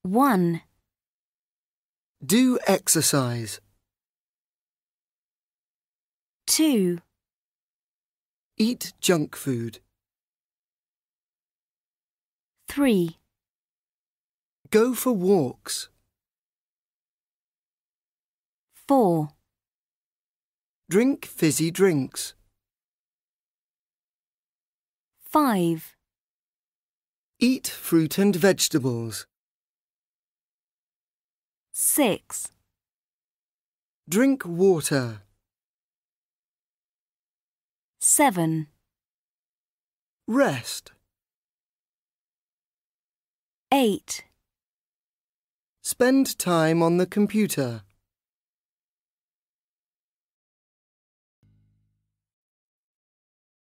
1, Do exercise. 2, Eat junk food. 3, Go for walks. 4, Drink fizzy drinks. 5, Eat fruit and vegetables. 6, Drink water. 7, Rest. 8, Spend time on the computer.